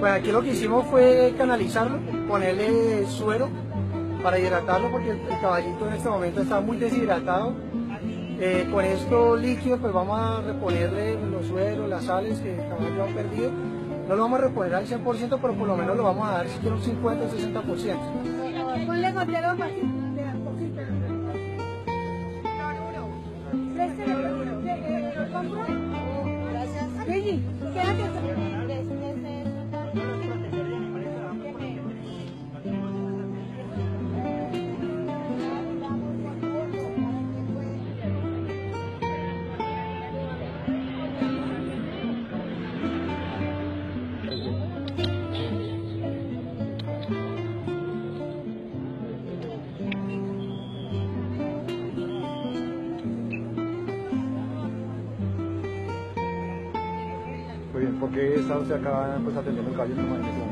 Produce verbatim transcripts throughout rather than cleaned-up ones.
Pues aquí lo que hicimos fue canalizarlo, ponerle suero para hidratarlo porque el, el caballito en este momento está muy deshidratado. Eh, con estos líquidos pues vamos a reponerle los sueros, las sales que el caballo ha perdido. No lo vamos a reponer al cien por ciento, pero por lo menos lo vamos a dar siquiera un cincuenta o sesenta por ciento. Ponle gotero de a poquito. ¿Lo compro? Gracias. Reggie, quédate. Muy bien, ¿por qué está usted acá pues, atendiendo el caballo?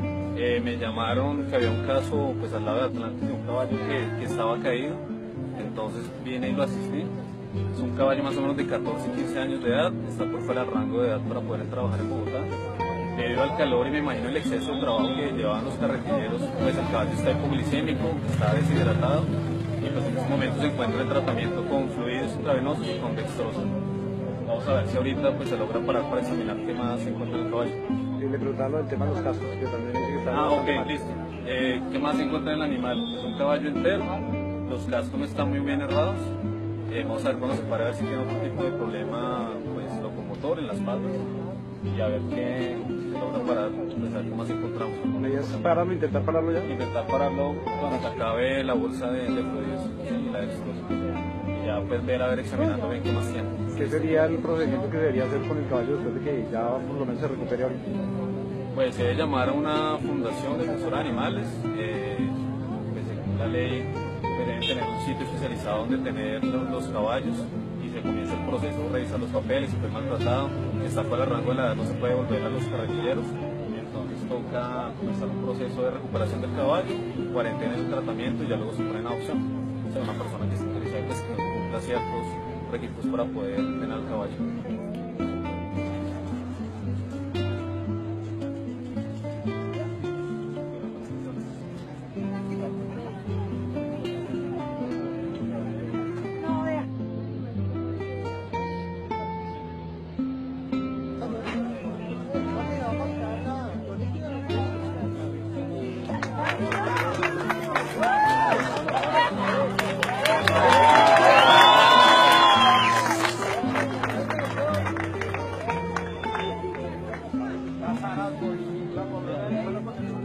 Eh, me llamaron que había un caso pues al lado de Atlantis de un caballo que, que estaba caído, entonces vine y lo asistí. Es un caballo más o menos de catorce, quince años de edad, está por fuera del rango de edad para poder trabajar en Bogotá. Debido al calor y me imagino el exceso de trabajo que llevaban los carretilleros, pues el caballo está hipoglicémico, está deshidratado y pues en estos momentos se encuentra en tratamiento con fluidos intravenosos y con dextrosa. Vamos a ver si ahorita pues se logra parar para examinar qué más se encuentra en el caballo. Y le preguntaba del tema de los cascos, que también dice que está... Ah, ok, listo. Eh, ¿Qué más se encuentra en el animal? Es un caballo entero, los cascos no están muy bien errados. Eh, vamos a ver cuando se para a ver si tiene otro tipo de problema pues, locomotor en las patas y a ver qué se logra parar, pues a ver qué más encontramos. ¿Medidas pararlo, intentar pararlo ya? Intentar pararlo cuando se acabe la bolsa de, de fluidos y la dextrosa. Y ya pues ver a ver examinando bien qué más tiene. ¿Qué sería el procedimiento que debería hacer con el caballo después de que ya por lo menos se recupere ahorita? Pues se debe llamar a una fundación defensora de animales, eh, pues según la ley deben tener un sitio especializado donde tener los, los caballos y se comienza el proceso, revisar los papeles, si fue maltratado, si está fuera del rango de la edad no se puede volver a los carretilleros, entonces toca comenzar un proceso de recuperación del caballo, cuarentena en el tratamiento y ya luego se pone en adopción. O sea, una persona que esté interesada pues, que cumpla ciertos requisitos para poder tener al caballo. La